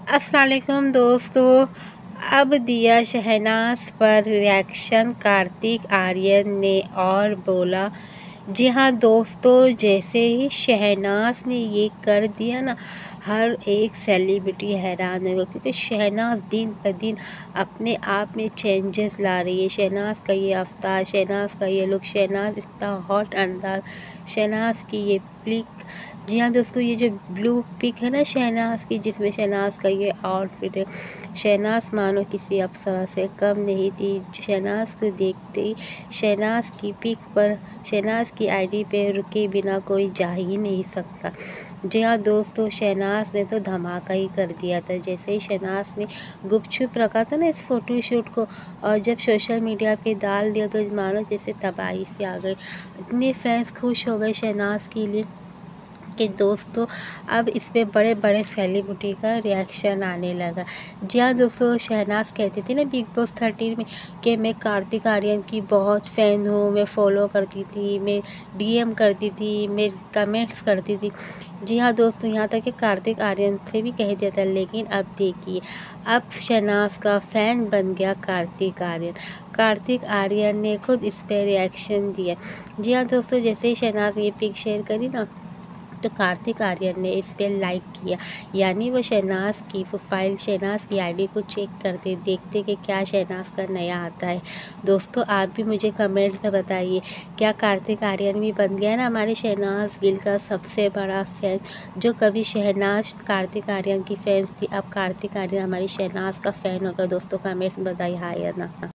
अस्सलाम वालेकुम दोस्तों। अब दिया शहनाज पर रिएक्शन कार्तिक आर्यन ने और बोला, जी हाँ दोस्तों, जैसे ही शहनाज ने ये कर दिया ना, हर एक सेलिब्रिटी हैरान होगा क्योंकि शहनाज दिन पर दिन अपने आप में चेंजेस ला रही है। शहनाज का ये अवतार, शहनाज का ये लुक, शहनाज इतना हॉट अंदाज, शहनाज की ये पिक। जी हाँ दोस्तों, ये जो ब्लू पिक है ना शहनाज की, जिसमें शहनाज का ये आउटफिट है, शहनाज मानो किसी अप्सरा से कम नहीं थी। शहनाज को देखते ही शहनाज की पिक पर, शहनाज की आईडी पे रुके बिना कोई जा ही नहीं सकता। जी हाँ दोस्तों, शहनाज ने तो धमाका ही कर दिया था। जैसे ही शहनाज ने गुपचुप रखा था ना इस फोटोशूट को, और जब सोशल मीडिया पे डाल दिया तो मानो जैसे तबाही से आ गई। इतने फैंस खुश हो गए शहनाज के लिए कि दोस्तों अब इस पे बड़े बड़े सेलिब्रिटी का रिएक्शन आने लगा। जी हाँ दोस्तों, शहनाज कहती थी ना बिग बॉस 13 में कि मैं कार्तिक आर्यन की बहुत फ़ैन हूँ, मैं फॉलो करती थी, मैं डीएम करती थी, मैं कमेंट्स करती थी। जी हाँ दोस्तों, यहाँ तक कि कार्तिक आर्यन से भी कह दिया था, लेकिन अब देखिए, अब शहनाज का फ़ैन बन गया कार्तिक आर्यन। कार्तिक आर्यन ने खुद इस पर रिएक्शन दिया। जी हाँ दोस्तों, जैसे ही शहनाज ये पिक शेयर करी ना, तो कार्तिक आर्यन ने इस पर लाइक किया, यानी वो शहनाज की प्रोफाइल, शहनाज की आईडी को चेक करते देखते कि क्या शहनाज का नया आता है। दोस्तों आप भी मुझे कमेंट्स में बताइए, क्या कार्तिक आर्यन भी बन गया ना हमारे शहनाज गिल का सबसे बड़ा फैन। जो कभी शहनाज कार्तिक आर्यन की फैंस थी, अब कार्तिक आर्यन हमारी शहनाज का फ़ैन होगा। दोस्तों कमेंट्स में बताइए हाँ या ना।